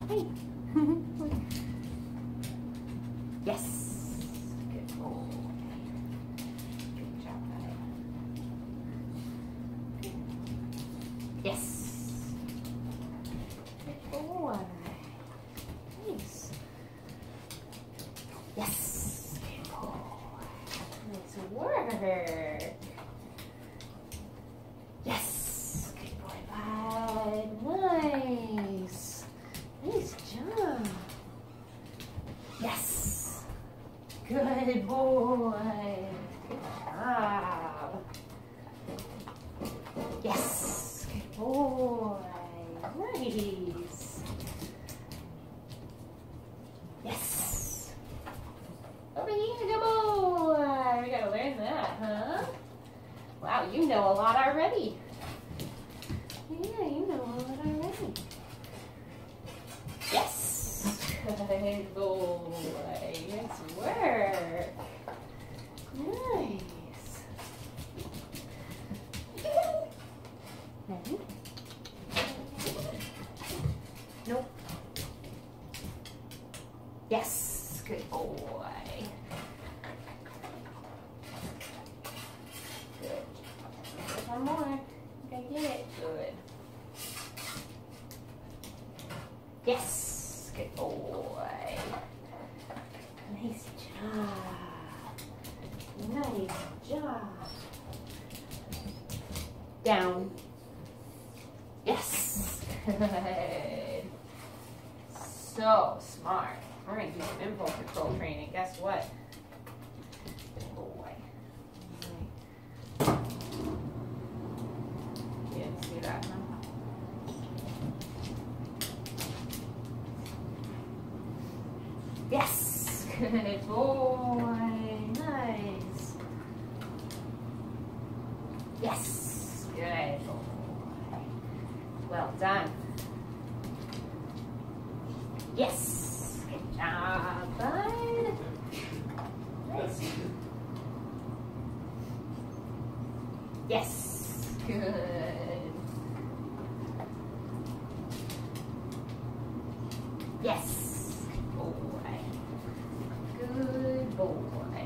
Hey. Yes. Good boy. Good job, buddy. Yes. Good boy. Nice. Yes. Good boy. Nice work. Yes. Good boy, bud. Nice. Nice job. Yes. Good boy. Good job. Yes. Good boy. Nice. Yes. Over here, good boy. We gotta learn that, huh? Wow, you know a lot already. Yeah, you know a lot already. Yes. Good boy. Nice work. Nice. Ready? Nope. Yes. Good boy. Good. One more. You gotta get it. Good. Yes. Good boy. Nice job. Nice job. Down. Yes. Good. So smart. We're going to do some impulse control training. Guess what? Good boy. You didn't see that, huh? Yes. Good boy. Nice. Yes. Good boy. Well done. Yes. Good job, bud. Nice. Yes. Good. Yes. Good boy. Good boy.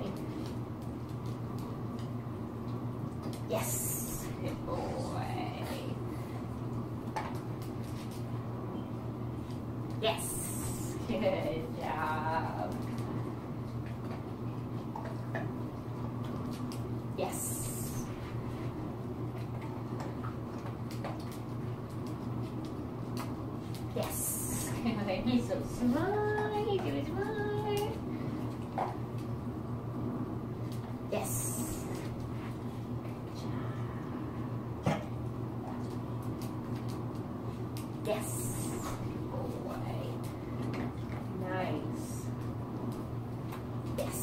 Yes. Good boy. Yes. Good job. Yes. Yes. He's so smart. He's so smart. Yes. Good job. Yes. Boy. Nice. Yes.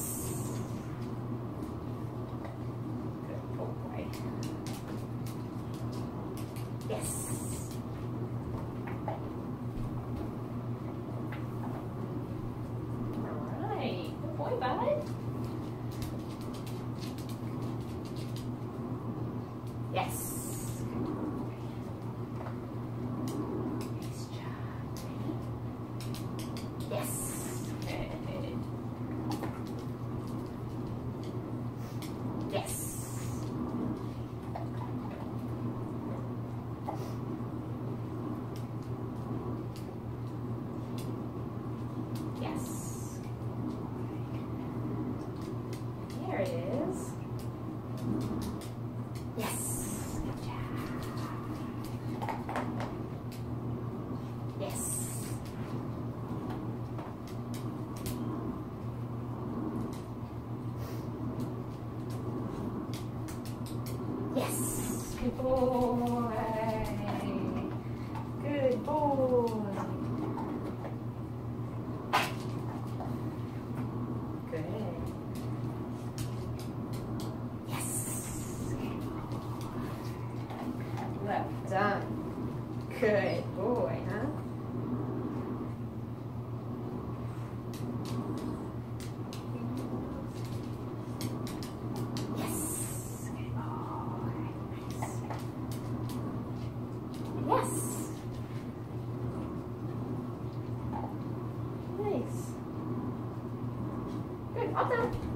Good boy. Yes. All right. Good boy, bud. Yes. Nice job. Yes. Good. Yes. Yes. There it is. Yes. Good job. Yes. Yes. Good boy. Good boy. Good. Yes. Well done. Good boy, huh? Yes. Good boy. Nice. Yes. Awesome.